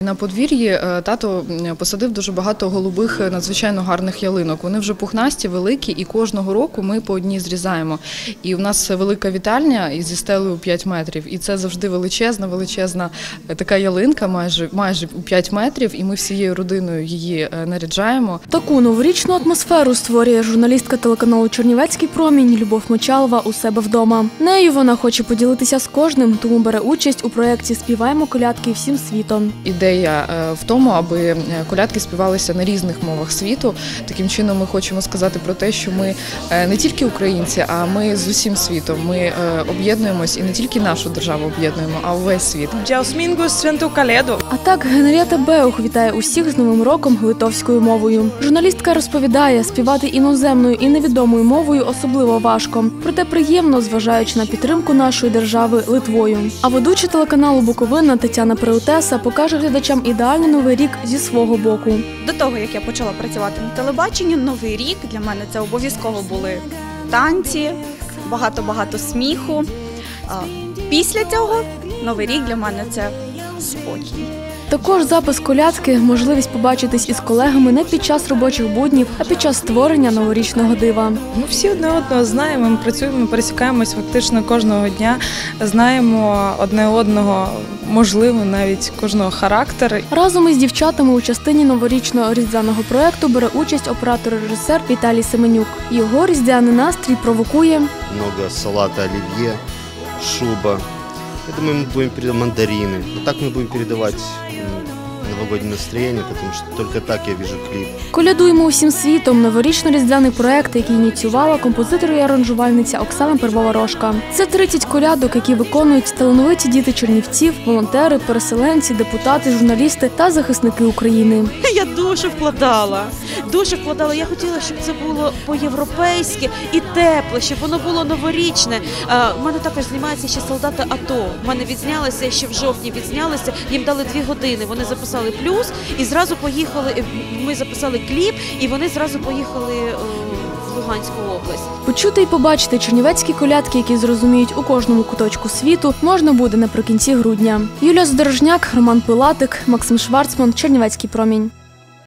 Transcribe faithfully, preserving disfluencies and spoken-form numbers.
На подвір'ї тато посадив дуже багато голубих, надзвичайно гарних ялинок. Вони вже пухнасті, великі, і кожного року ми по одній зрізаємо. І у нас велика вітальня зі стелею п'ять метрів. І це завжди величезна, величезна така ялинка, майже, майже п'ять метрів, і ми всією родиною її наряджаємо. Таку новорічну атмосферу створює журналістка телеканалу «Чернівецький промінь» Любов Мочалова у себе вдома. Нею вона хоче поділитися з кожним, тому бере участь у проєкті «Співаємо колядки всім світом». Ідея в тому, аби колядки співалися на різних мовах світу. Таким чином ми хочемо сказати про те, що ми не тільки українці, а ми з усім світом. Ми об'єднуємось і не тільки нашу державу об'єднуємо, а увесь світ. А так Генрієта Беух вітає усіх з Новим роком литовською мовою. Журналістка розповідає, співати іноземною і невідомою мовою особливо важко. Проте приємно, зважаючи на підтримку нашої держави Литвою. А ведуча телеканалу «Буковина» Тетяна Преутеса покаже глядачам ідеальний Новий рік зі свого боку. До того, як я почала працювати на телебаченні, Новий рік для мене це обов'язково були танці, багато-багато сміху. Після цього Новий рік для мене це спокій. Також запис колядки – можливість побачитись із колегами не під час робочих буднів, а під час створення новорічного дива. Ми всі одне одного знаємо, ми працюємо, ми пересікаємось фактично кожного дня, знаємо одне одного, можливо, навіть кожного характер. Разом із дівчатами у частині новорічного різдвяного проєкту бере участь оператор-режисер Віталій Семенюк. Його різдвяний настрій провокує много салата оливье, шуба. Я думаю, мы будем передавать мандарины. Вот так мы будем передавать новогоднее настроение, потому что только так я вижу клип. «Колядуємо усім світом» – новорічно-різдвяний проєкт, який ініціювала композитор і аранжувальниця Оксана Первоворожка. Це тридцять колядок, які виконують талановиті діти чернівців, волонтери, переселенці, депутати, журналісти та захисники України. Я дуже вкладала, дуже вкладала. Я хотіла, щоб це було по-європейськи і тепле, щоб воно було новорічне. У мене також знімаються ще солдати АТО. У мене відзнялися, ще в жовтні відзнялися, їм дали дві години. Вони записали плюс і зразу поїхали, ми записали кліп, і вони зразу поїхали в Луганську область. Почути і побачити чернівецькі колядки, які зрозуміють у кожному куточку світу, можна буде наприкінці грудня. Юлія Здорожняк, Роман Пилатик, Максим Шварцман, «Чернівецький промінь».